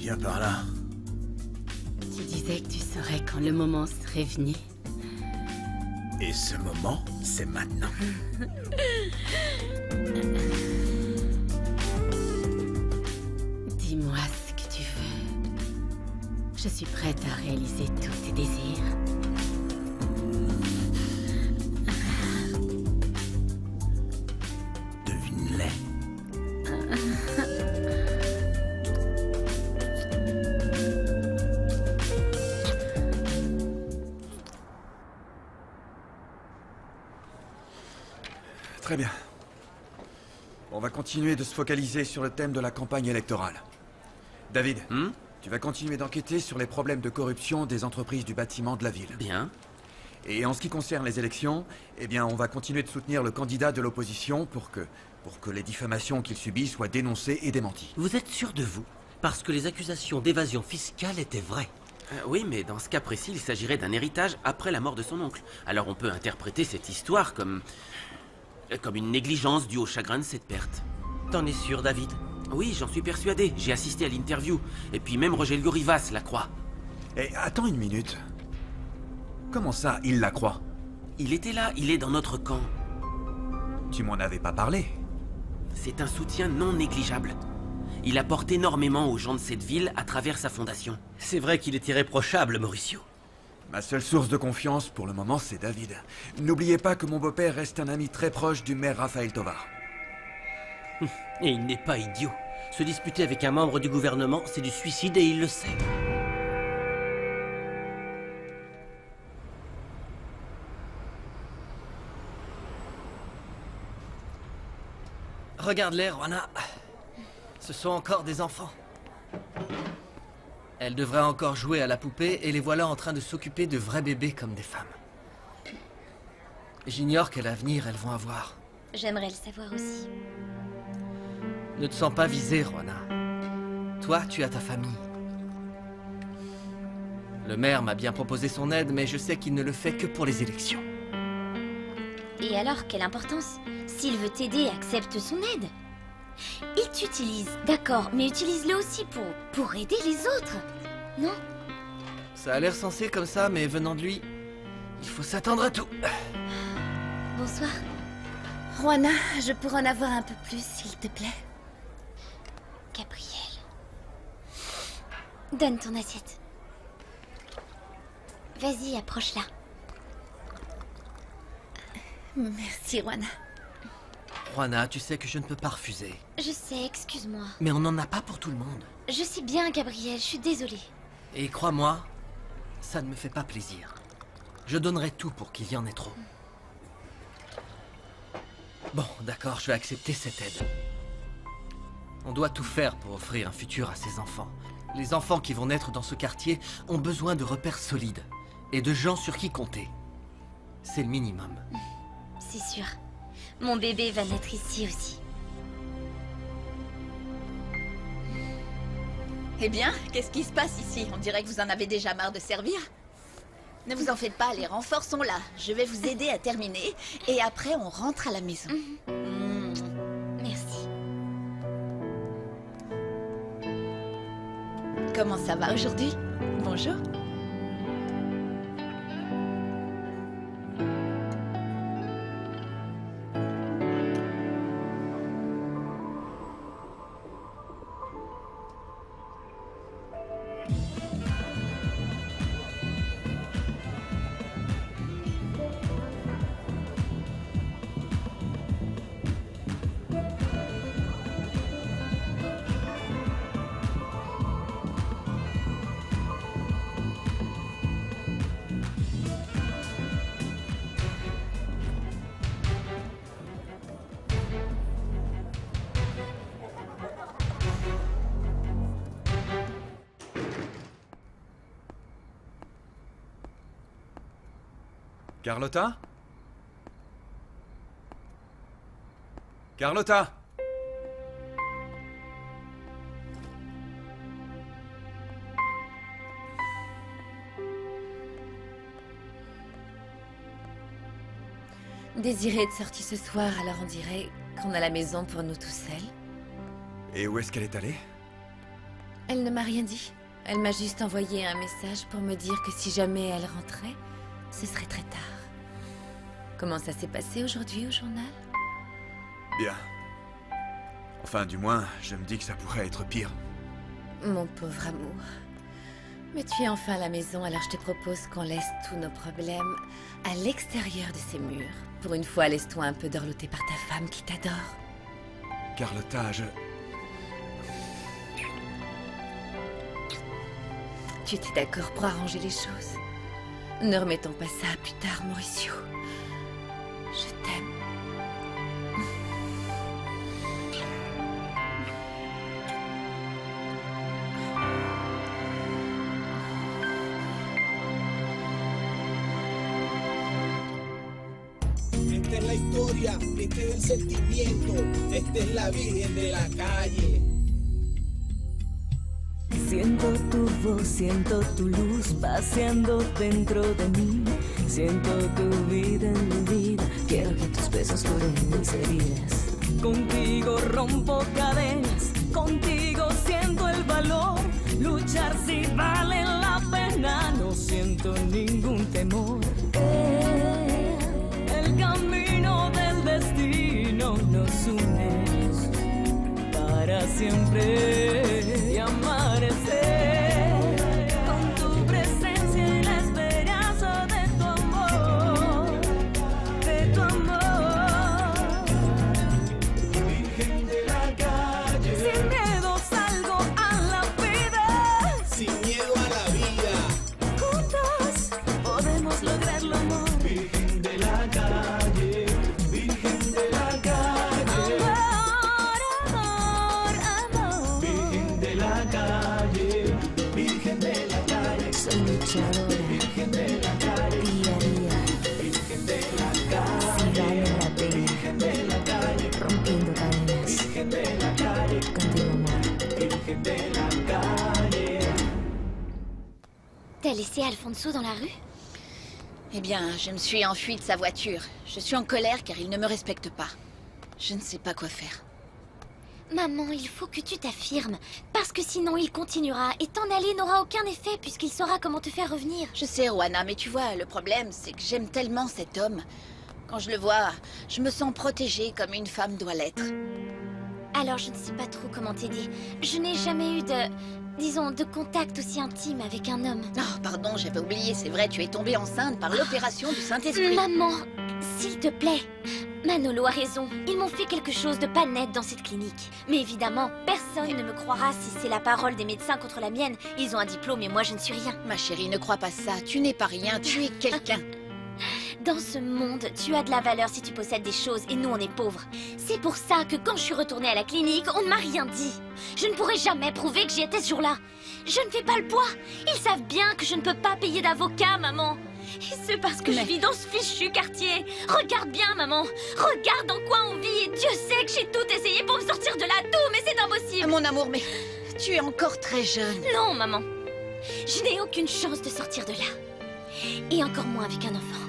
Viens par là. Tu disais que tu saurais quand le moment serait venu. Et ce moment, c'est maintenant. Dis-moi ce que tu veux. Je suis prête à réaliser tous tes désirs. Devine-les. Très bien. On va continuer de se focaliser sur le thème de la campagne électorale. David, tu vas continuer d'enquêter sur les problèmes de corruption des entreprises du bâtiment de la ville. Bien. Et en ce qui concerne les élections, eh bien, on va continuer de soutenir le candidat de l'opposition pour que les diffamations qu'il subit soient dénoncées et démenties. Vous êtes sûr de vous? Parce que les accusations d'évasion fiscale étaient vraies. Oui, mais dans ce cas précis, il s'agirait d'un héritage après la mort de son oncle. Alors on peut interpréter cette histoire comme une négligence due au chagrin de cette perte. T'en es sûr, David? Oui, j'en suis persuadé. J'ai assisté à l'interview. Et puis même Rogelio Rivas la croit. Et attends une minute. Comment ça, il la croit? Il était là, il est dans notre camp. Tu m'en avais pas parlé. C'est un soutien non négligeable. Il apporte énormément aux gens de cette ville à travers sa fondation. C'est vrai qu'il est irréprochable, Mauricio. Ma seule source de confiance pour le moment, c'est David. N'oubliez pas que mon beau-père reste un ami très proche du maire Rafael Tovar. Et il n'est pas idiot. Se disputer avec un membre du gouvernement, c'est du suicide et il le sait. Regarde-les, Juana. Ce sont encore des enfants. Elles devraient encore jouer à la poupée et les voilà en train de s'occuper de vrais bébés comme des femmes. J'ignore quel avenir elles vont avoir. J'aimerais le savoir aussi. Ne te sens pas visée, Juana. Toi, tu as ta famille. Le maire m'a bien proposé son aide, mais je sais qu'il ne le fait que pour les élections. Et alors, quelle importance? S'il veut t'aider, accepte son aide. Il t'utilise, d'accord, mais utilise-le aussi pour aider les autres, non? Ça a l'air sensé comme ça, mais venant de lui, il faut s'attendre à tout. Bonsoir. Juana, je pourrais en avoir un peu plus, s'il te plaît. Gabriel. Donne ton assiette. Vas-y, approche-la. Merci, Juana. Juana, tu sais que je ne peux pas refuser. Je sais, excuse-moi. Mais on n'en a pas pour tout le monde. Je sais bien, Gabriel, je suis désolée. Et crois-moi, ça ne me fait pas plaisir. Je donnerai tout pour qu'il y en ait trop. Bon, d'accord, je vais accepter cette aide. On doit tout faire pour offrir un futur à ces enfants. Les enfants qui vont naître dans ce quartier ont besoin de repères solides et de gens sur qui compter. C'est le minimum. C'est sûr. Mon bébé va naître ici aussi. Eh bien, qu'est-ce qui se passe ici? On dirait que vous en avez déjà marre de servir. Ne vous en faites pas, les renforts sont là. Je vais vous aider à terminer et après on rentre à la maison. Merci. Comment ça va aujourd'hui? Bonjour. Carlotta? Carlotta? Désirée est sortie ce soir, alors on dirait qu'on a la maison pour nous tout seuls. Et où est-ce qu'elle est allée? Elle ne m'a rien dit. Elle m'a juste envoyé un message pour me dire que si jamais elle rentrait, ce serait très tard. Comment ça s'est passé aujourd'hui au journal? Bien. Enfin, du moins, je me dis que ça pourrait être pire. Mon pauvre amour. Mais tu es enfin à la maison, alors je te propose qu'on laisse tous nos problèmes à l'extérieur de ces murs. Pour une fois, laisse-toi un peu dorloter par ta femme qui t'adore. Carlotta, Tu étais d'accord pour arranger les choses? Ne remettons pas ça à plus tard, Mauricio. Je t'aime. Esta es la historia, este es el sentimiento, esta es la Virgen de la calle. Siento tu voz, siento tu luz paseando dentro de mí. Siento tu vida en mi vida. Quiero que tus besos curen mis heridas. Contigo rompo cadenas, contigo siento el valor. Luchar si vale la pena, no siento ningún temor. El camino del destino nos une para siempre y amanecer con tu presencia y la esperanza de tu amor, de tu amor. Virgen de la calle, sin miedo salgo a la vida, Sin miedo a la vida, juntos podemos lograr lo amor. Virgen de la calle, Virgen de la calle, Amor, amor. Virgen de la calle, Virgen de la calle, Soy luchadora, Virgen de la calle, día a día, Virgen de la si calle, vale la pena, Virgen de la calle, rompiendo cadenas, Virgen de la calle, contigo amor. Virgen de la calle. T'as laissé Alfonso dans la rue? Eh bien, je me suis enfuie de sa voiture. Je suis en colère car il ne me respecte pas. Je ne sais pas quoi faire. Maman, il faut que tu t'affirmes. Parce que sinon, il continuera. Et t'en aller n'aura aucun effet puisqu'il saura comment te faire revenir. Je sais, Juana, mais tu vois, le problème, c'est que j'aime tellement cet homme. Quand je le vois, je me sens protégée comme une femme doit l'être. Alors, je ne sais pas trop comment t'aider. Je n'ai jamais eu de contact aussi intime avec un homme. Oh, pardon, j'avais oublié, c'est vrai, tu es tombée enceinte par l'opération du Saint-Esprit. Maman, s'il te plaît. Manolo a raison. Ils m'ont fait quelque chose de pas net dans cette clinique. Mais évidemment, personne ne me croira si c'est la parole des médecins contre la mienne. Ils ont un diplôme et moi, je ne suis rien. Ma chérie, ne crois pas ça. Tu n'es pas rien, tu es quelqu'un. Dans ce monde, tu as de la valeur si tu possèdes des choses et nous, on est pauvres. C'est pour ça que quand je suis retournée à la clinique, on ne m'a rien dit. Je ne pourrai jamais prouver que j'y étais ce jour-là. Je ne fais pas le poids. Ils savent bien que je ne peux pas payer d'avocat, maman. Et c'est parce que je vis dans ce fichu quartier. Regarde bien, maman. Regarde dans quoi on vit et Dieu sait que j'ai tout essayé pour me sortir de là. Tout, mais c'est impossible. Mon amour, mais tu es encore très jeune. Non, maman. Je n'ai aucune chance de sortir de là. Et encore moins avec un enfant.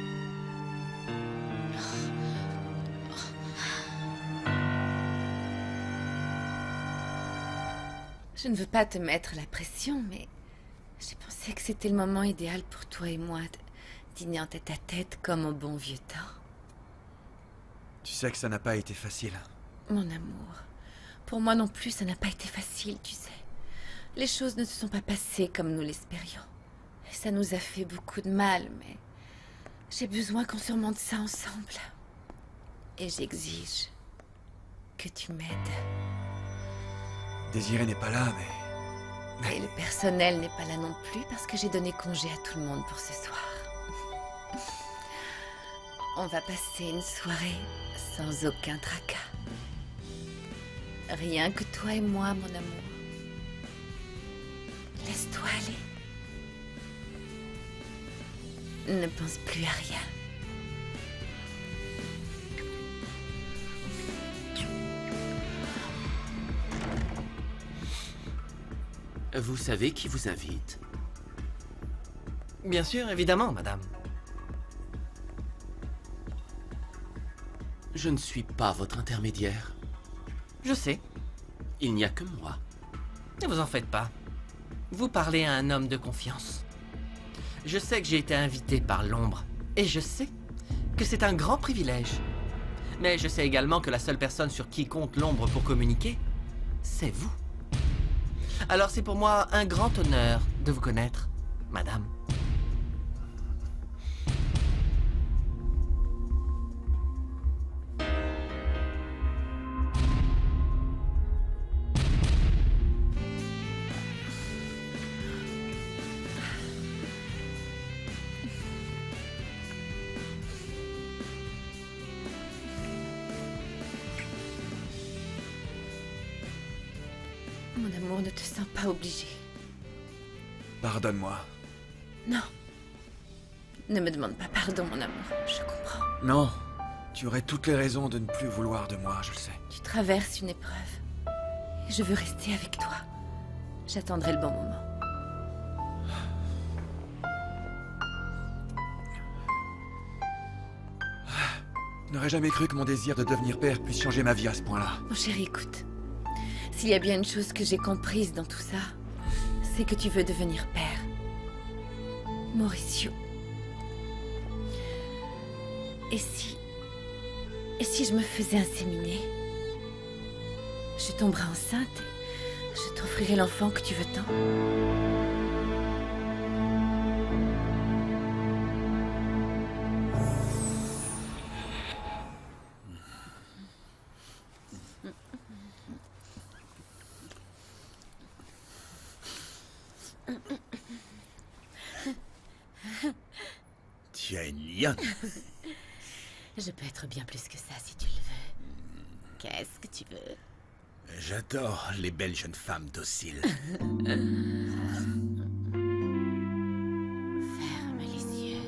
Je ne veux pas te mettre la pression, mais j'ai pensé que c'était le moment idéal pour toi et moi de dîner en tête à tête comme au bon vieux temps. Tu sais que ça n'a pas été facile. Mon amour, pour moi non plus, ça n'a pas été facile, tu sais. Les choses ne se sont pas passées comme nous l'espérions. Et ça nous a fait beaucoup de mal, mais j'ai besoin qu'on surmonte ça ensemble. Et j'exige que tu m'aides. Désiré n'est pas là, mais... Et le personnel n'est pas là non plus parce que j'ai donné congé à tout le monde pour ce soir. On va passer une soirée sans aucun tracas. Rien que toi et moi, mon amour. Laisse-toi aller. Ne pense plus à rien. Vous savez qui vous invite? Bien sûr, évidemment, madame. Je ne suis pas votre intermédiaire. Je sais. Il n'y a que moi. Ne vous en faites pas. Vous parlez à un homme de confiance. Je sais que j'ai été invité par l'ombre, et je sais que c'est un grand privilège. Mais je sais également que la seule personne sur qui compte l'ombre pour communiquer, c'est vous. Alors c'est pour moi un grand honneur de vous connaître, madame. Mon amour, ne te sens pas obligé. Pardonne-moi. Non. Ne me demande pas pardon, mon amour. Je comprends. Non, tu aurais toutes les raisons de ne plus vouloir de moi, je le sais. Tu traverses une épreuve. Et je veux rester avec toi. J'attendrai le bon moment. Je n'aurais jamais cru que mon désir de devenir père puisse changer ma vie à ce point-là. Mon chéri, écoute. S'il y a bien une chose que j'ai comprise dans tout ça, c'est que tu veux devenir père. Mauricio. Et si je me faisais inséminer? Je tomberais enceinte et je t'offrirais l'enfant que tu veux tant. Tu es une lionne. Je peux être bien plus que ça si tu le veux. Qu'est-ce que tu veux? J'adore les belles jeunes femmes dociles. Ferme les yeux.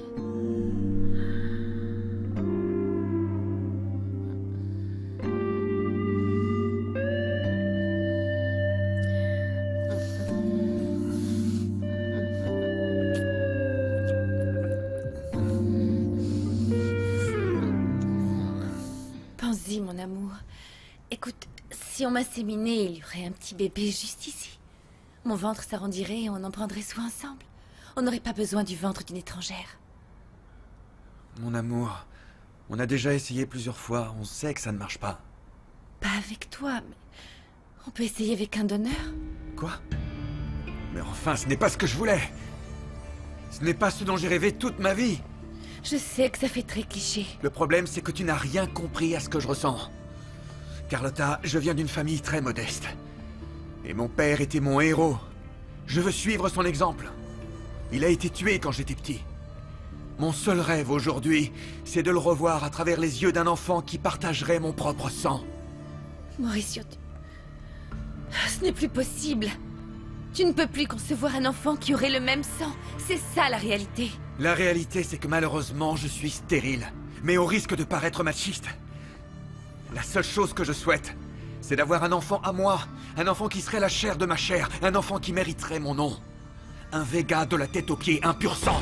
Pense-y, mon amour. Écoute, si on m'inséminait, il y aurait un petit bébé juste ici. Mon ventre s'arrondirait et on en prendrait soin ensemble. On n'aurait pas besoin du ventre d'une étrangère. Mon amour, on a déjà essayé plusieurs fois, on sait que ça ne marche pas. Pas avec toi, mais on peut essayer avec un donneur. Quoi? Mais enfin, ce n'est pas ce que je voulais. Ce n'est pas ce dont j'ai rêvé toute ma vie. Je sais que ça fait très cliché. Le problème, c'est que tu n'as rien compris à ce que je ressens. Carlotta, je viens d'une famille très modeste. Et mon père était mon héros. Je veux suivre son exemple. Il a été tué quand j'étais petit. Mon seul rêve aujourd'hui, c'est de le revoir à travers les yeux d'un enfant qui partagerait mon propre sang. Mauricio, ce n'est plus possible. Tu ne peux plus concevoir un enfant qui aurait le même sang. C'est ça la réalité. La réalité, c'est que malheureusement, je suis stérile. Mais au risque de paraître machiste, la seule chose que je souhaite, c'est d'avoir un enfant à moi. Un enfant qui serait la chair de ma chair. Un enfant qui mériterait mon nom. Un Vega de la tête aux pieds, un pur sang.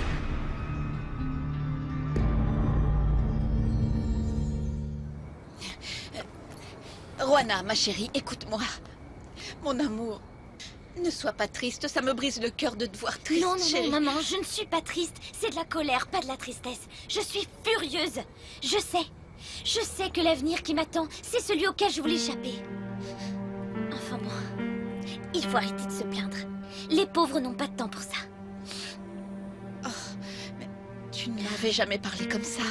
Juana, ma chérie, écoute-moi. Mon amour, ne sois pas triste, ça me brise le cœur de te voir triste, Non, chérie. non, maman, je ne suis pas triste. C'est de la colère, pas de la tristesse. Je suis furieuse. Je sais que l'avenir qui m'attend, c'est celui auquel je voulais échapper. Enfin bon, il faut arrêter de se plaindre. Les pauvres n'ont pas de temps pour ça. Oh, mais tu ne m'avais jamais parlé comme ça.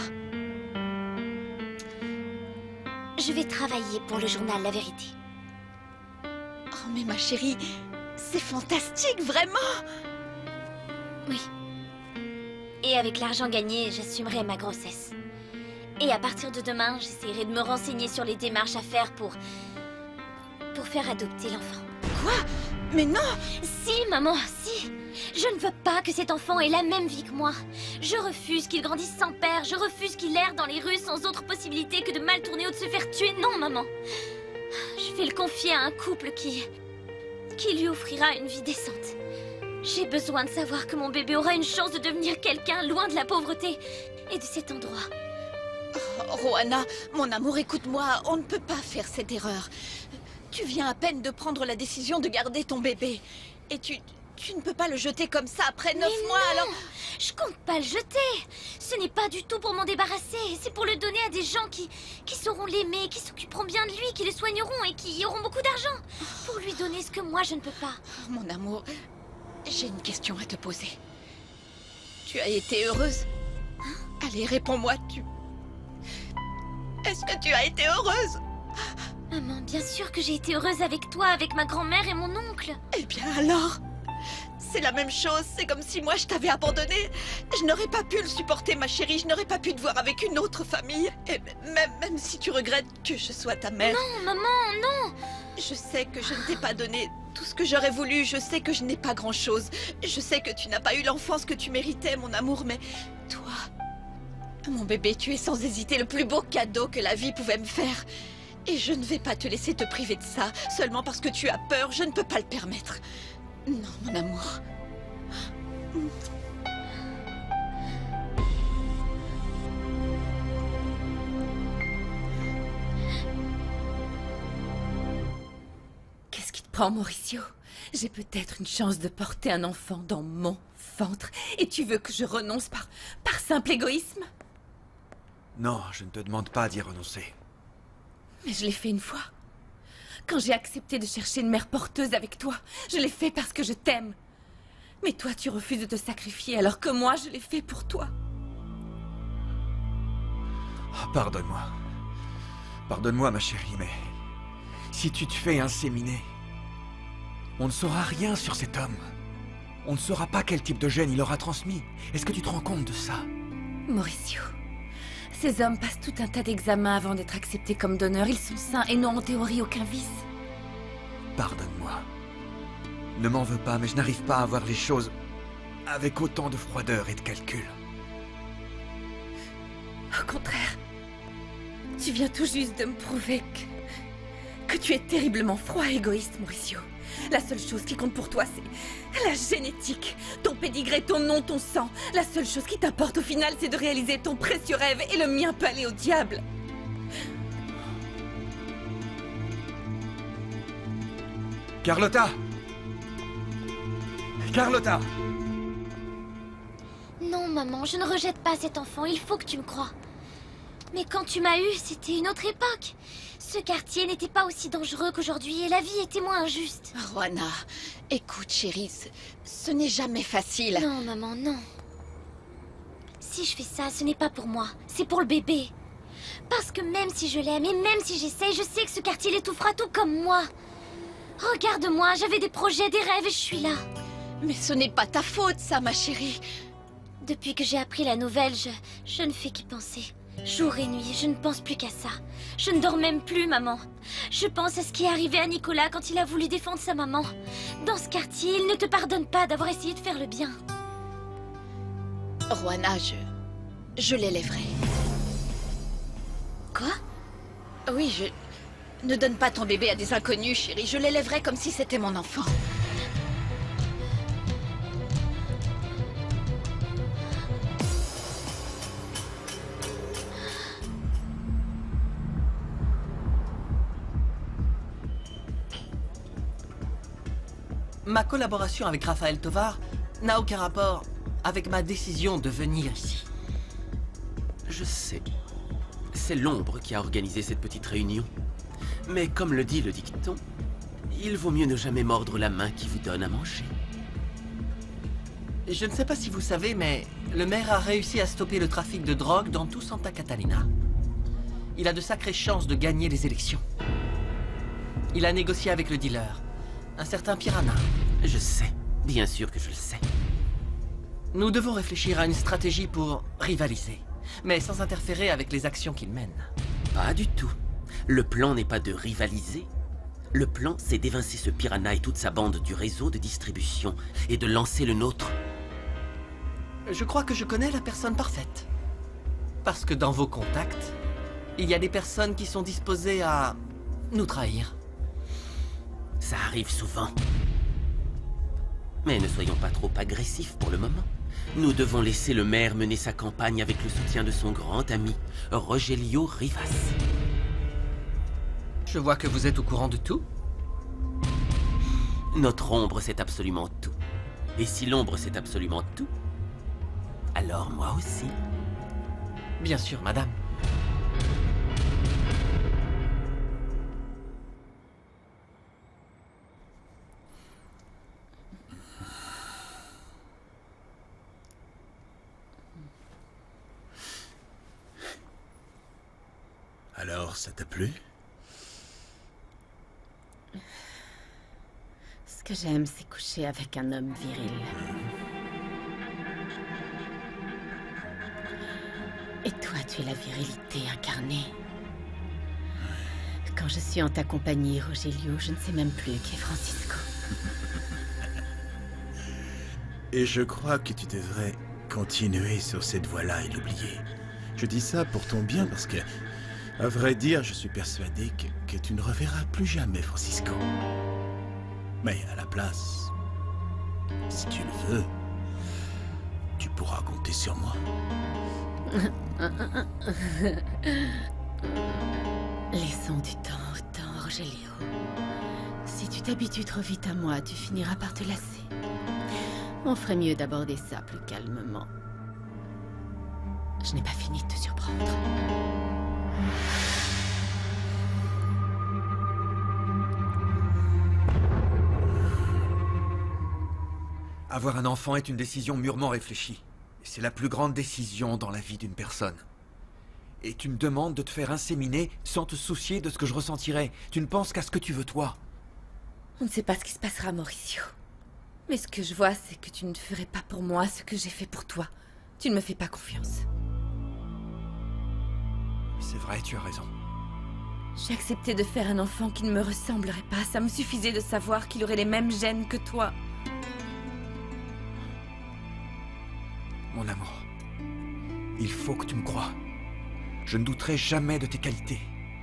Je vais travailler pour le journal La Vérité. Oh, mais ma chérie, c'est fantastique, vraiment. Oui. Et avec l'argent gagné, j'assumerai ma grossesse. Et à partir de demain, j'essaierai de me renseigner sur les démarches à faire pour faire adopter l'enfant. Quoi? Mais non! Si, maman, si! Je ne veux pas que cet enfant ait la même vie que moi. Je refuse qu'il grandisse sans père. Je refuse qu'il erre dans les rues sans autre possibilité que de mal tourner ou de se faire tuer. Non, maman. Je vais le confier à un couple qui lui offrira une vie décente. J'ai besoin de savoir que mon bébé aura une chance de devenir quelqu'un loin de la pauvreté et de cet endroit. Oh, Juana, mon amour, écoute-moi, on ne peut pas faire cette erreur. Tu viens à peine de prendre la décision de garder ton bébé. Et tu Tu ne peux pas le jeter comme ça après 9 Mais mois, non, alors... Je compte pas le jeter. Ce n'est pas du tout pour m'en débarrasser. C'est pour le donner à des gens qui sauront l'aimer, qui s'occuperont bien de lui, qui le soigneront et qui auront beaucoup d'argent. Pour lui donner ce que moi je ne peux pas. Mon amour, j'ai une question à te poser. Tu as été heureuse? Allez, réponds-moi, Est-ce que tu as été heureuse? Maman, bien sûr que j'ai été heureuse avec toi, avec ma grand-mère et mon oncle. Eh bien alors, c'est la même chose, c'est comme si moi je t'avais abandonné. Je n'aurais pas pu le supporter, ma chérie, je n'aurais pas pu te voir avec une autre famille. Et même si tu regrettes que je sois ta mère... Non, maman, non. Je sais que je ne t'ai pas donné tout ce que j'aurais voulu, je sais que je n'ai pas grand-chose. Je sais que tu n'as pas eu l'enfance que tu méritais, mon amour, mais toi... Mon bébé, tu es sans hésiter le plus beau cadeau que la vie pouvait me faire. Et je ne vais pas te laisser te priver de ça, seulement parce que tu as peur, je ne peux pas le permettre. Non, mon amour. Qu'est-ce qui te prend, Mauricio? J'ai peut-être une chance de porter un enfant dans mon ventre. Et tu veux que je renonce par simple égoïsme? Non, je ne te demande pas d'y renoncer. Mais je l'ai fait une fois. Quand j'ai accepté de chercher une mère porteuse avec toi, je l'ai fait parce que je t'aime. Mais toi, tu refuses de te sacrifier alors que moi, je l'ai fait pour toi. Oh, pardonne-moi. Pardonne-moi, ma chérie, mais... Si tu te fais inséminer, on ne saura rien sur cet homme. On ne saura pas quel type de gène il aura transmis. Est-ce que tu te rends compte de ça? Mauricio, ces hommes passent tout un tas d'examens avant d'être acceptés comme donneurs. Ils sont sains et n'ont en théorie aucun vice. Pardonne-moi. Ne m'en veux pas, mais je n'arrive pas à voir les choses avec autant de froideur et de calcul. Au contraire, tu viens tout juste de me prouver que tu es terriblement froid et égoïste, Mauricio. La seule chose qui compte pour toi, c'est la génétique. Ton pédigré, ton nom, ton sang. La seule chose qui t'importe au final, c'est de réaliser ton précieux rêve et le mien peut aller au diable. Carlotta! Carlotta! Non, maman, je ne rejette pas cet enfant. Il faut que tu me croies. Mais quand tu m'as eu, c'était une autre époque. Ce quartier n'était pas aussi dangereux qu'aujourd'hui et la vie était moins injuste. Juana, écoute, chérie, ce n'est jamais facile. Non, maman, non. Si je fais ça, ce n'est pas pour moi, c'est pour le bébé. Parce que même si je l'aime et même si j'essaye, je sais que ce quartier l'étouffera tout comme moi. Regarde-moi, j'avais des projets, des rêves et je suis là. Mais ce n'est pas ta faute, ça, ma chérie. Depuis que j'ai appris la nouvelle, je ne fais qu'y penser. Jour et nuit, je ne pense plus qu'à ça. Je ne dors même plus, maman. Je pense à ce qui est arrivé à Nicolas quand il a voulu défendre sa maman. Dans ce quartier, il ne te pardonne pas d'avoir essayé de faire le bien. Juana, je l'élèverai. Quoi? Oui, ne donne pas ton bébé à des inconnus, chérie. Je l'élèverai comme si c'était mon enfant. Ma collaboration avec Raphaël Tovar n'a aucun rapport avec ma décision de venir ici. Je sais. C'est l'ombre qui a organisé cette petite réunion. Mais comme le dit le dicton, il vaut mieux ne jamais mordre la main qui vous donne à manger. Je ne sais pas si vous savez, mais le maire a réussi à stopper le trafic de drogue dans tout Santa Catalina. Il a de sacrées chances de gagner les élections. Il a négocié avec le dealer, un certain Piranha. Je sais, bien sûr que je le sais. Nous devons réfléchir à une stratégie pour rivaliser, mais sans interférer avec les actions qu'il mène. Pas du tout. Le plan n'est pas de rivaliser. Le plan, c'est d'évincer ce Piranha et toute sa bande du réseau de distribution et de lancer le nôtre. Je crois que je connais la personne parfaite. Parce que dans vos contacts, il y a des personnes qui sont disposées à nous trahir. Ça arrive souvent. Mais ne soyons pas trop agressifs pour le moment. Nous devons laisser le maire mener sa campagne avec le soutien de son grand ami, Rogelio Rivas. Je vois que vous êtes au courant de tout. Notre ombre sait absolument tout. Et si l'ombre c'est absolument tout, alors moi aussi. Bien sûr, madame. Alors, ça t'a plu? Ce que j'aime, c'est coucher avec un homme viril. Et toi, tu es la virilité incarnée. Quand je suis en ta compagnie, Rogelio, je ne sais même plus qui est Francisco. Et je crois que tu devrais continuer sur cette voie-là et l'oublier. Je dis ça pour ton bien parce que, à vrai dire, je suis persuadé que tu ne reverras plus jamais Francisco. Mais à la place, si tu le veux, tu pourras compter sur moi. Laissons du temps au temps, Rogelio. Si tu t'habitues trop vite à moi, tu finiras par te lasser. On ferait mieux d'aborder ça plus calmement. Je n'ai pas fini de te surprendre. Avoir un enfant est une décision mûrement réfléchie. Et c'est la plus grande décision dans la vie d'une personne. Et tu me demandes de te faire inséminer sans te soucier de ce que je ressentirais. Tu ne penses qu'à ce que tu veux toi. On ne sait pas ce qui se passera, Mauricio. Mais ce que je vois, c'est que tu ne ferais pas pour moi ce que j'ai fait pour toi. Tu ne me fais pas confiance. C'est vrai, tu as raison. J'ai accepté de faire un enfant qui ne me ressemblerait pas. Ça me suffisait de savoir qu'il aurait les mêmes gènes que toi. Mon amour, il faut que tu me croies. Je ne douterai jamais de tes qualités.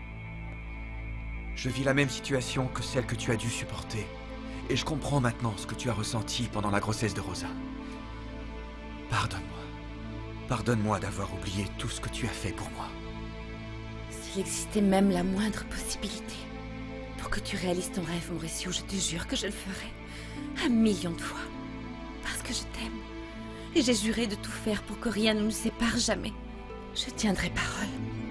Je vis la même situation que celle que tu as dû supporter. Et je comprends maintenant ce que tu as ressenti pendant la grossesse de Rosa. Pardonne-moi. Pardonne-moi d'avoir oublié tout ce que tu as fait pour moi. S'il existait même la moindre possibilité pour que tu réalises ton rêve, Mauricio, je te jure que je le ferais 1 million de fois. Parce que je t'aime. Et j'ai juré de tout faire pour que rien ne nous sépare jamais. Je tiendrai parole.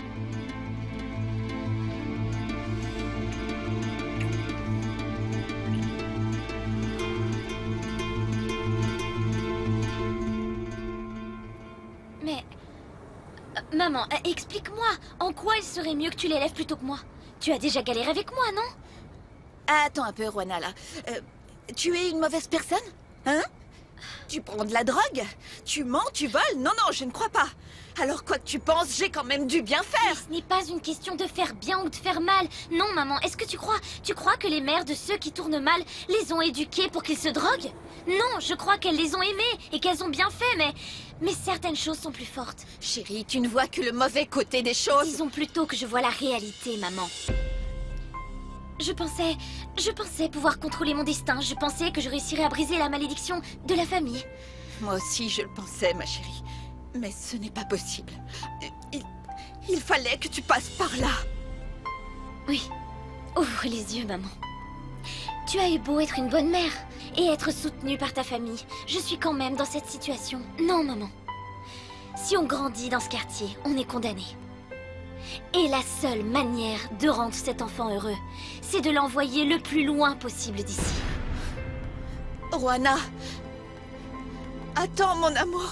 Mais... maman, explique-moi. En quoi il serait mieux que tu l'élèves plutôt que moi? Tu as déjà galéré avec moi, non? Attends un peu, Juana, là. Tu es une mauvaise personne? Hein? Tu prends de la drogue? Tu mens, tu voles? Non, non, je ne crois pas. Alors quoi que tu penses, j'ai quand même dû bien faire. Mais ce n'est pas une question de faire bien ou de faire mal. Non, maman, est-ce que tu crois que les mères de ceux qui tournent mal les ont éduqués pour qu'ils se droguent? Non, je crois qu'elles les ont aimés et qu'elles ont bien fait, mais certaines choses sont plus fortes. Chérie, tu ne vois que le mauvais côté des choses. Disons plutôt que je vois la réalité, maman. Je pensais pouvoir contrôler mon destin. Je pensais que je réussirais à briser la malédiction de la famille. Moi aussi, je le pensais, ma chérie. Mais ce n'est pas possible. Il fallait que tu passes par là. Oui. Ouvre les yeux, maman. Tu as eu beau être une bonne mère et être soutenue par ta famille. Je suis quand même dans cette situation. Non, maman. Si on grandit dans ce quartier, on est condamné. Et la seule manière de rendre cet enfant heureux, c'est de l'envoyer le plus loin possible d'ici. Juana, attends, mon amour.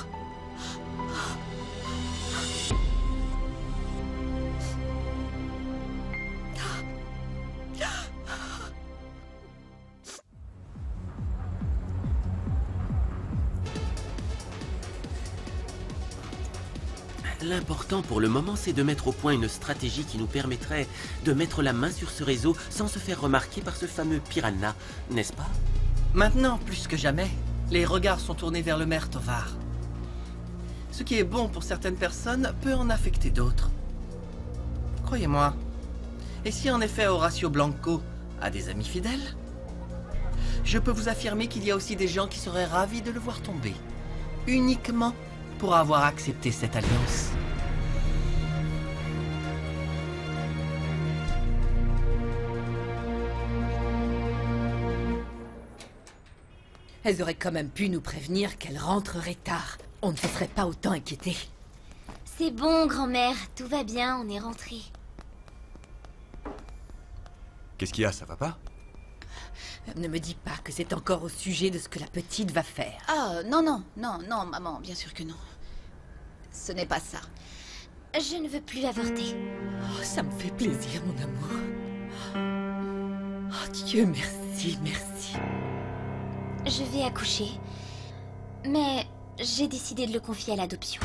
L'important pour le moment, c'est de mettre au point une stratégie qui nous permettrait de mettre la main sur ce réseau sans se faire remarquer par ce fameux piranha, n'est-ce pas? Maintenant, plus que jamais, les regards sont tournés vers le maire Tovar. Ce qui est bon pour certaines personnes peut en affecter d'autres. Croyez-moi. Et si en effet Horacio Blanco a des amis fidèles, je peux vous affirmer qu'il y a aussi des gens qui seraient ravis de le voir tomber. Uniquement pour avoir accepté cette alliance. Elles auraient quand même pu nous prévenir qu'elle rentrerait tard. On ne se serait pas autant inquiété. C'est bon, grand-mère. Tout va bien, on est rentrés. Qu'est-ce qu'il y a, ça va pas? Ne me dis pas que c'est encore au sujet de ce que la petite va faire. Ah, non, non, non, non, maman, bien sûr que non. Ce n'est pas ça. Je ne veux plus avorter. Oh, ça me fait plaisir, mon amour. Oh Dieu, merci, merci. Je vais accoucher. Mais j'ai décidé de le confier à l'adoption.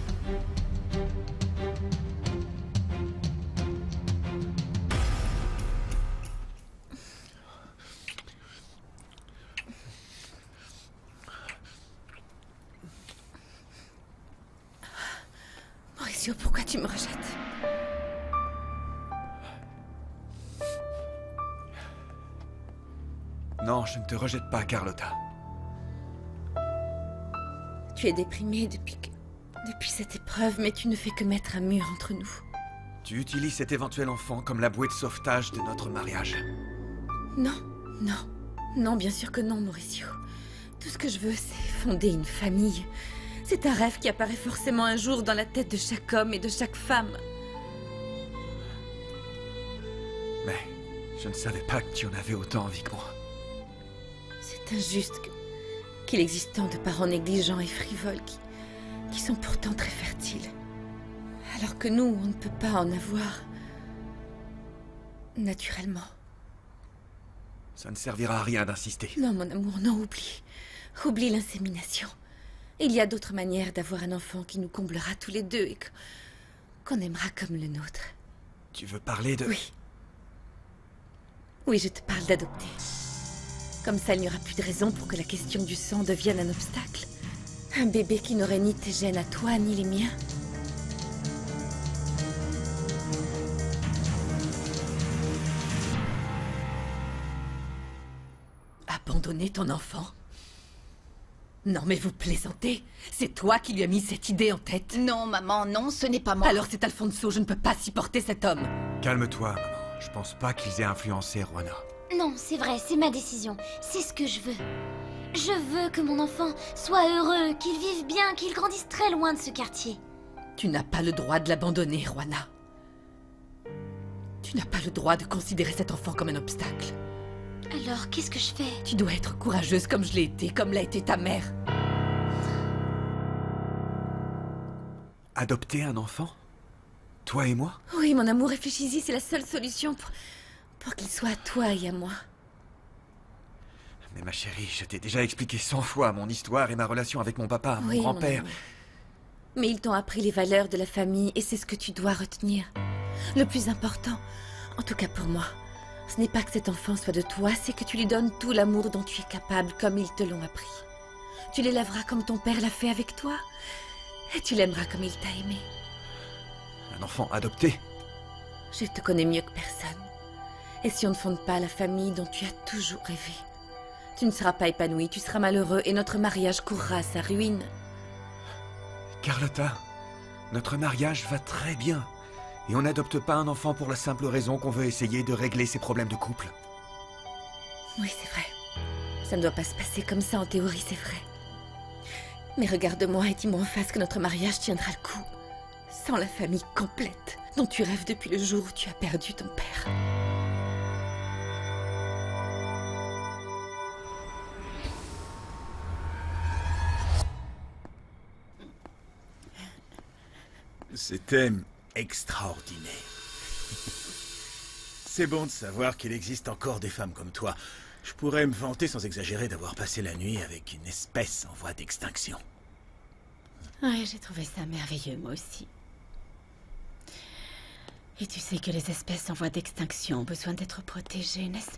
Mauricio, pourquoi tu me rejettes? Non, je ne te rejette pas, Carlotta. Tu es déprimée depuis cette épreuve, mais tu ne fais que mettre un mur entre nous. Tu utilises cet éventuel enfant comme la bouée de sauvetage de notre mariage. Non, non, non, bien sûr que non, Mauricio. Tout ce que je veux, c'est fonder une famille. C'est un rêve qui apparaît forcément un jour dans la tête de chaque homme et de chaque femme. Mais je ne savais pas que tu en avais autant envie que moi. C'est injuste qu'il existe tant de parents négligents et frivoles qui sont pourtant très fertiles. Alors que nous, on ne peut pas en avoir naturellement. Ça ne servira à rien d'insister. Non, mon amour, non, oublie. Oublie l'insémination. Il y a d'autres manières d'avoir un enfant qui nous comblera tous les deux et qu'on aimera comme le nôtre. Tu veux parler de... Oui. Oui, je te parle d'adopter. Comme ça, il n'y aura plus de raison pour que la question du sang devienne un obstacle. Un bébé qui n'aurait ni tes gènes à toi, ni les miens. Abandonner ton enfant? Non, mais vous plaisantez. C'est toi qui lui as mis cette idée en tête. Non, maman, non, ce n'est pas moi. Alors c'est Alfonso, je ne peux pas supporter cet homme. Calme-toi, maman. Je pense pas qu'ils aient influencé Juana. Non, c'est vrai, c'est ma décision. C'est ce que je veux. Je veux que mon enfant soit heureux, qu'il vive bien, qu'il grandisse très loin de ce quartier. Tu n'as pas le droit de l'abandonner, Juana. Tu n'as pas le droit de considérer cet enfant comme un obstacle. Alors, qu'est-ce que je fais? Tu dois être courageuse comme je l'ai été, comme l'a été ta mère. Adopter un enfant? Toi et moi? Oui, mon amour, réfléchis-y, c'est la seule solution pour qu'il soit à toi et à moi. Mais ma chérie, je t'ai déjà expliqué 100 fois mon histoire et ma relation avec mon papa, mon Oui, grand-père. mon amour. Mais ils t'ont appris les valeurs de la famille et c'est ce que tu dois retenir. Le plus important, en tout cas pour moi, ce n'est pas que cet enfant soit de toi, c'est que tu lui donnes tout l'amour dont tu es capable, comme ils te l'ont appris. Tu l'élèveras comme ton père l'a fait avec toi, et tu l'aimeras comme il t'a aimé. Un enfant adopté? Je te connais mieux que personne. Et si on ne fonde pas la famille dont tu as toujours rêvé, tu ne seras pas épanoui, tu seras malheureux, et notre mariage courra à sa ruine. Carlotta, notre mariage va très bien. Et on n'adopte pas un enfant pour la simple raison qu'on veut essayer de régler ses problèmes de couple. Oui, c'est vrai. Ça ne doit pas se passer comme ça en théorie, c'est vrai. Mais regarde-moi et dis-moi en face que notre mariage tiendra le coup. Sans la famille complète dont tu rêves depuis le jour où tu as perdu ton père. C'était extraordinaire. C'est bon de savoir qu'il existe encore des femmes comme toi. Je pourrais me vanter sans exagérer d'avoir passé la nuit avec une espèce en voie d'extinction. Ouais, j'ai trouvé ça merveilleux, moi aussi. Et tu sais que les espèces en voie d'extinction ont besoin d'être protégées, n'est-ce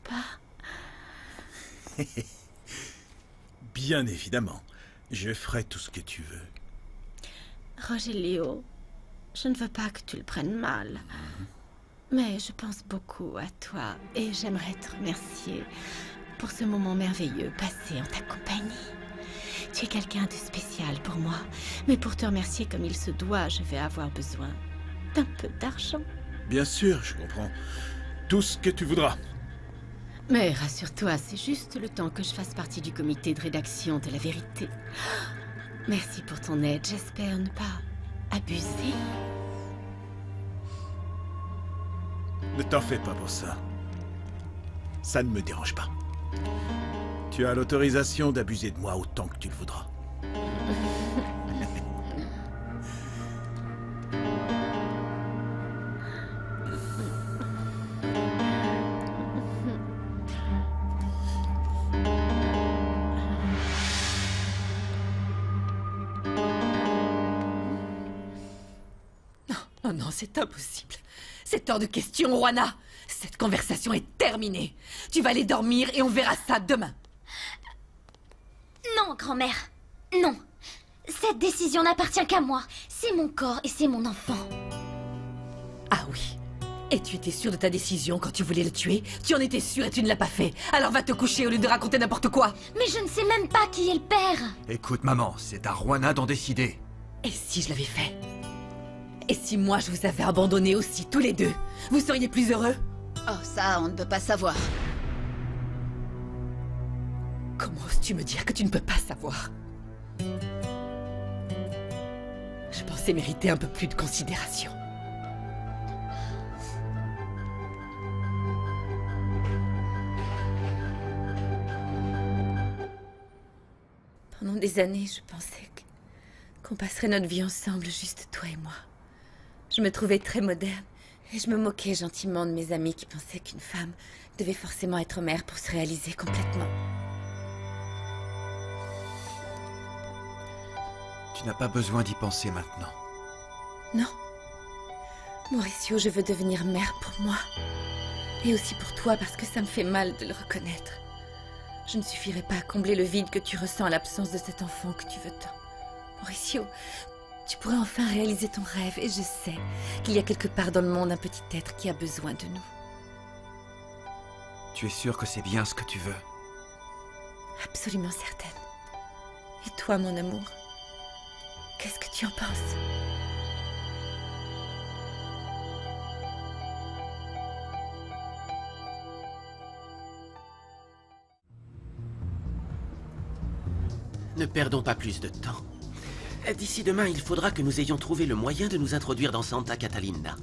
pas? Bien évidemment. Je ferai tout ce que tu veux. Rogelio, je ne veux pas que tu le prennes mal. Mais je pense beaucoup à toi et j'aimerais te remercier pour ce moment merveilleux passé en ta compagnie. Tu es quelqu'un de spécial pour moi, mais pour te remercier comme il se doit, je vais avoir besoin d'un peu d'argent. Bien sûr, je comprends. Tout ce que tu voudras. Mais rassure-toi, c'est juste le temps que je fasse partie du comité de rédaction de la vérité. Merci pour ton aide, j'espère ne pas abuser. Ne t'en fais pas pour ça. Ça ne me dérange pas. Tu as l'autorisation d'abuser de moi autant que tu le voudras. Oh non, c'est impossible. C'est hors de question, Juana. Cette conversation est terminée. Tu vas aller dormir et on verra ça demain. Non, grand-mère. Non. Cette décision n'appartient qu'à moi. C'est mon corps et c'est mon enfant. Ah oui. Et tu étais sûre de ta décision quand tu voulais le tuer? Tu en étais sûre et tu ne l'as pas fait. Alors va te coucher au lieu de raconter n'importe quoi. Mais je ne sais même pas qui est le père. Écoute, maman, c'est à Juana d'en décider. Et si je l'avais fait? Et si moi je vous avais abandonné aussi, tous les deux? Vous seriez plus heureux? Oh, ça, on ne peut pas savoir. Comment oses-tu me dire que tu ne peux pas savoir? Je pensais mériter un peu plus de considération. Pendant des années, je pensais qu'on passerait notre vie ensemble, juste toi et moi. Je me trouvais très moderne et je me moquais gentiment de mes amis qui pensaient qu'une femme devait forcément être mère pour se réaliser complètement. Tu n'as pas besoin d'y penser maintenant. Non. Mauricio, je veux devenir mère pour moi. Et aussi pour toi parce que ça me fait mal de le reconnaître. Je ne suffirai pas à combler le vide que tu ressens à l'absence de cet enfant que tu veux tant. Mauricio, tu pourrais enfin réaliser ton rêve et je sais qu'il y a quelque part dans le monde un petit être qui a besoin de nous. Tu es sûre que c'est bien ce que tu veux? Absolument certaine. Et toi, mon amour, qu'est-ce que tu en penses? Ne perdons pas plus de temps. D'ici demain, il faudra que nous ayons trouvé le moyen de nous introduire dans Santa Catalina.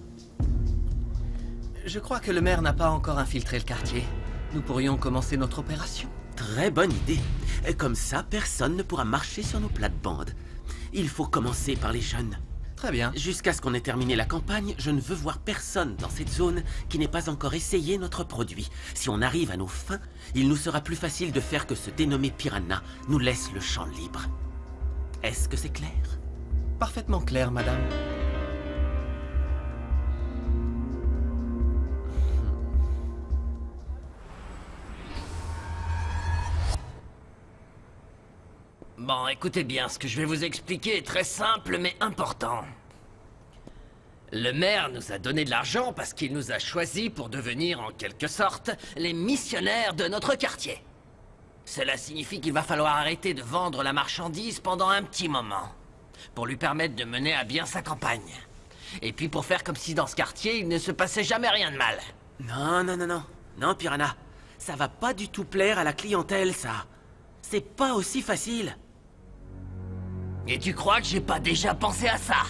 Je crois que le maire n'a pas encore infiltré le quartier. Nous pourrions commencer notre opération. Très bonne idée. Comme ça, personne ne pourra marcher sur nos plates-bandes. Il faut commencer par les jeunes. Très bien. Jusqu'à ce qu'on ait terminé la campagne, je ne veux voir personne dans cette zone qui n'ait pas encore essayé notre produit. Si on arrive à nos fins, il nous sera plus facile de faire que ce dénommé Piranha nous laisse le champ libre. Est-ce que c'est clair? Parfaitement clair, madame. Bon, écoutez bien, ce que je vais vous expliquer est très simple mais important. Le maire nous a donné de l'argent parce qu'il nous a choisis pour devenir, en quelque sorte, les missionnaires de notre quartier. Cela signifie qu'il va falloir arrêter de vendre la marchandise pendant un petit moment, pour lui permettre de mener à bien sa campagne. Et puis pour faire comme si dans ce quartier, il ne se passait jamais rien de mal. Non, non, non, non. Non, Piranha. Ça va pas du tout plaire à la clientèle, ça. C'est pas aussi facile. Et tu crois que j'ai pas déjà pensé à ça?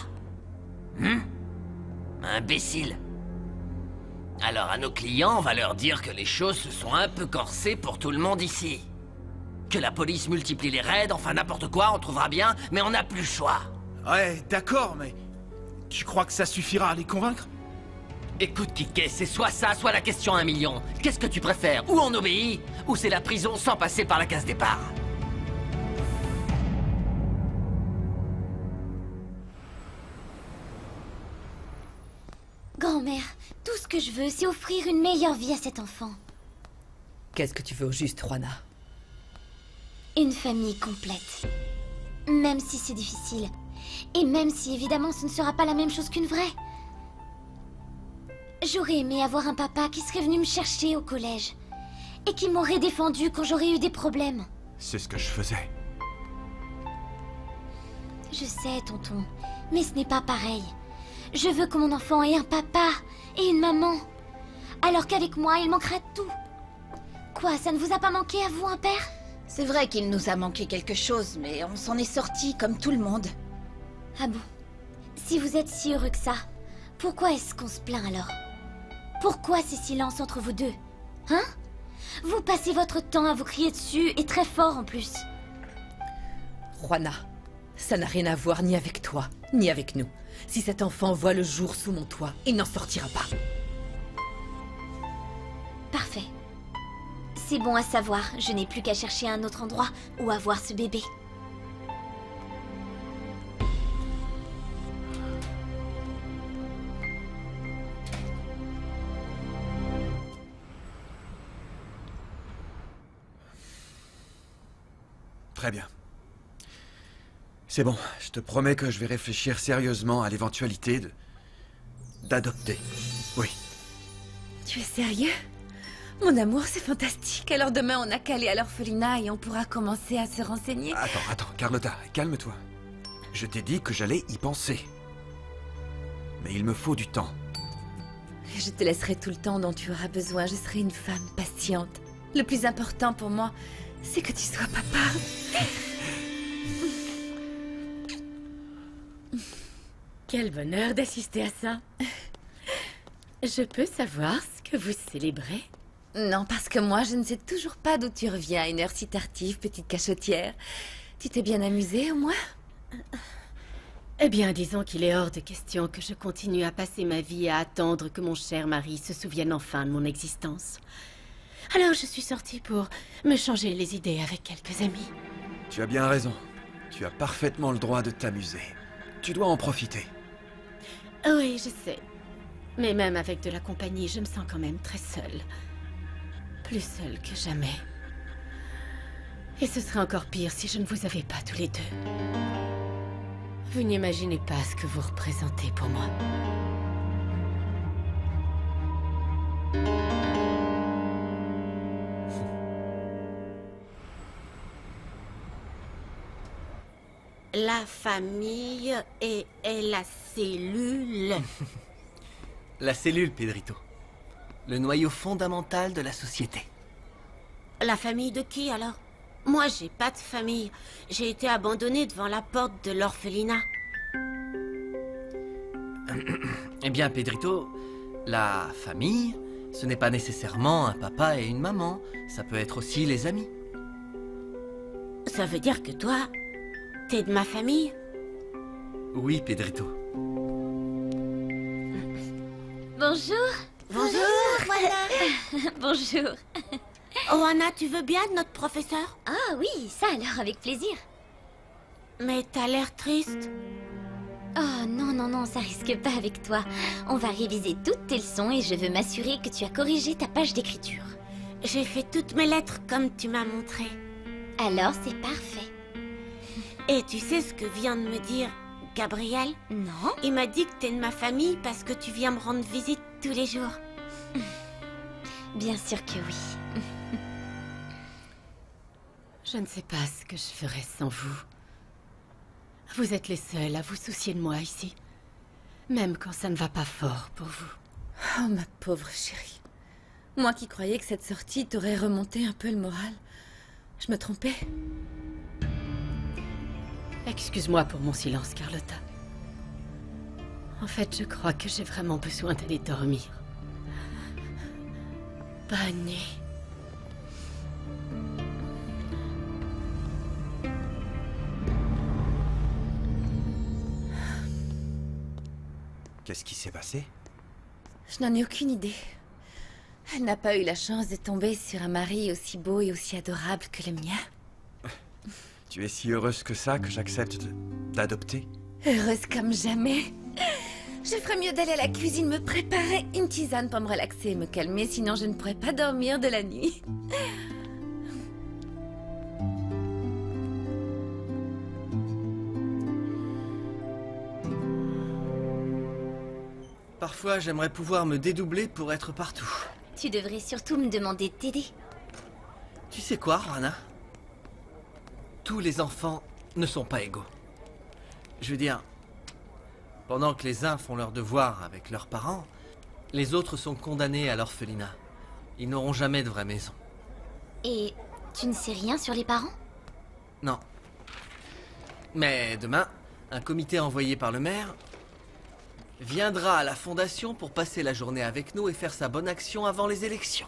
Imbécile. Alors à nos clients, on va leur dire que les choses se sont un peu corsées pour tout le monde ici. Que la police multiplie les raids, enfin n'importe quoi, on trouvera bien, mais on n'a plus le choix. Ouais, d'accord, mais... Tu crois que ça suffira à les convaincre? Écoute, Kike, c'est soit ça, soit la question à 1 million. Qu'est-ce que tu préfères? Ou on obéit, ou c'est la prison sans passer par la case départ. Grand-mère, tout ce que je veux, c'est offrir une meilleure vie à cet enfant. Qu'est-ce que tu veux au juste, Juana? Une famille complète. Même si c'est difficile. Et même si, évidemment, ce ne sera pas la même chose qu'une vraie. J'aurais aimé avoir un papa qui serait venu me chercher au collège. Et qui m'aurait défendu quand j'aurais eu des problèmes. C'est ce que je faisais. Je sais, tonton. Mais ce n'est pas pareil. Je veux que mon enfant ait un papa et une maman. Alors qu'avec moi, il manquera tout. Quoi, ça ne vous a pas manqué à vous, un père? C'est vrai qu'il nous a manqué quelque chose, mais on s'en est sortis comme tout le monde. Ah bon? Si vous êtes si heureux que ça, pourquoi est-ce qu'on se plaint alors? Pourquoi ces silences entre vous deux? Hein? Vous passez votre temps à vous crier dessus, et très fort en plus. Juana, ça n'a rien à voir ni avec toi, ni avec nous. Si cet enfant voit le jour sous mon toit, il n'en sortira pas. Parfait. C'est bon à savoir, je n'ai plus qu'à chercher un autre endroit où avoir ce bébé. Très bien. C'est bon, je te promets que je vais réfléchir sérieusement à l'éventualité d'adopter. Oui. Tu es sérieux? Mon amour, c'est fantastique. Alors demain, on n'a qu'à aller à l'orphelinat et on pourra commencer à se renseigner. Attends, Carlotta, calme-toi. Je t'ai dit que j'allais y penser. Mais il me faut du temps. Je te laisserai tout le temps dont tu auras besoin. Je serai une femme patiente. Le plus important pour moi, c'est que tu sois papa. Quel bonheur d'assister à ça. Je peux savoir ce que vous célébrez? Non, parce que moi, je ne sais toujours pas d'où tu reviens à une heure si tardive, petite cachotière. Tu t'es bien amusée, au moins? Eh bien, disons qu'il est hors de question que je continue à passer ma vie à attendre que mon cher mari se souvienne enfin de mon existence. Alors, je suis sortie pour me changer les idées avec quelques amis. Tu as bien raison. Tu as parfaitement le droit de t'amuser. Tu dois en profiter. Oui, je sais. Mais même avec de la compagnie, je me sens quand même très seule. Plus seule que jamais. Et ce serait encore pire si je ne vous avais pas tous les deux. Vous n'imaginez pas ce que vous représentez pour moi. La famille et la cellule. La cellule, Pedrito. Le noyau fondamental de la société. La famille de qui, alors? Moi, j'ai pas de famille. J'ai été abandonnée devant la porte de l'orphelinat. Eh bien, Pedrito, la famille, ce n'est pas nécessairement un papa et une maman. Ça peut être aussi les amis. Ça veut dire que toi, t'es de ma famille? Oui, Pedrito. Bonjour. Bonjour, voilà. Bonjour. Oh, Anna, tu veux bien de notre professeur? Ah oui, ça alors, avec plaisir. Mais t'as l'air triste. Oh non, non, non, ça risque pas avec toi. On va réviser toutes tes leçons et je veux m'assurer que tu as corrigé ta page d'écriture. J'ai fait toutes mes lettres comme tu m'as montré. Alors, c'est parfait. Et tu sais ce que vient de me dire Gabriel? Non. Il m'a dit que t'es de ma famille parce que tu viens me rendre visite tous les jours. Bien sûr que oui. Je ne sais pas ce que je ferais sans vous. Vous êtes les seuls à vous soucier de moi ici. Même quand ça ne va pas fort pour vous. Oh, ma pauvre chérie. Moi qui croyais que cette sortie t'aurait remonté un peu le moral. Je me trompais. Excuse-moi pour mon silence, Carlotta. En fait, je crois que j'ai vraiment besoin d'aller dormir. Bonne nuit. Qu'est-ce qui s'est passé? Je n'en ai aucune idée. Elle n'a pas eu la chance de tomber sur un mari aussi beau et aussi adorable que le mien. Tu es si heureuse que ça que j'accepte d'adopter? Heureuse comme jamais. Je ferais mieux d'aller à la cuisine me préparer une tisane pour me relaxer et me calmer, sinon je ne pourrais pas dormir de la nuit. Parfois, j'aimerais pouvoir me dédoubler pour être partout. Tu devrais surtout me demander de t'aider. Tu sais quoi, Juana? Tous les enfants ne sont pas égaux. Je veux dire, pendant que les uns font leurs devoirs avec leurs parents, les autres sont condamnés à l'orphelinat. Ils n'auront jamais de vraie maison. Et tu ne sais rien sur les parents? Non. Mais demain, un comité envoyé par le maire viendra à la fondation pour passer la journée avec nous et faire sa bonne action avant les élections.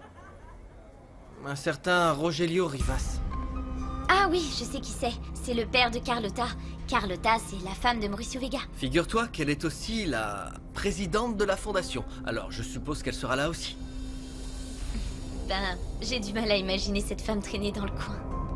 Un certain Rogelio Rivas. Ah oui, je sais qui c'est. C'est le père de Carlota. Carlota, c'est la femme de Mauricio Vega. Figure-toi qu'elle est aussi la présidente de la fondation. Alors je suppose qu'elle sera là aussi. Ben, j'ai du mal à imaginer cette femme traîner dans le coin.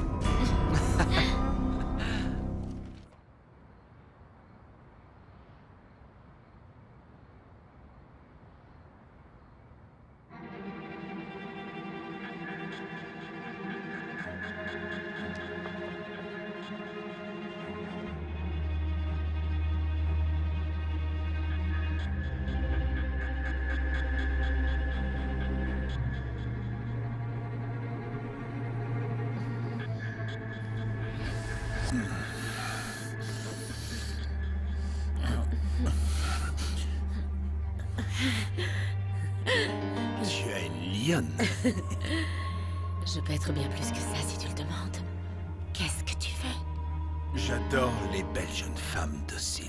Tu as une lionne. Je peux être bien plus que ça si tu le demandes. Qu'est-ce que tu fais? J'adore les belles jeunes femmes dociles.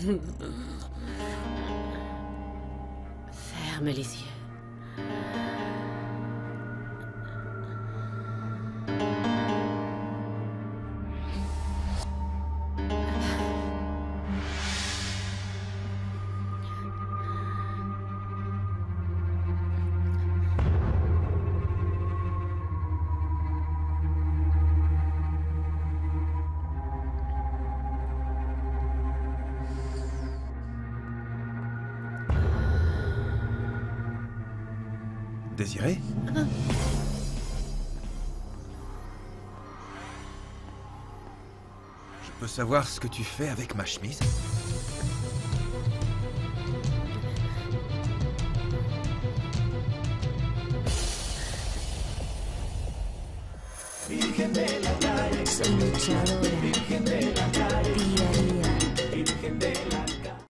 Ferme les yeux. Désiré? Je peux savoir ce que tu fais avec ma chemise? Soy luchadora,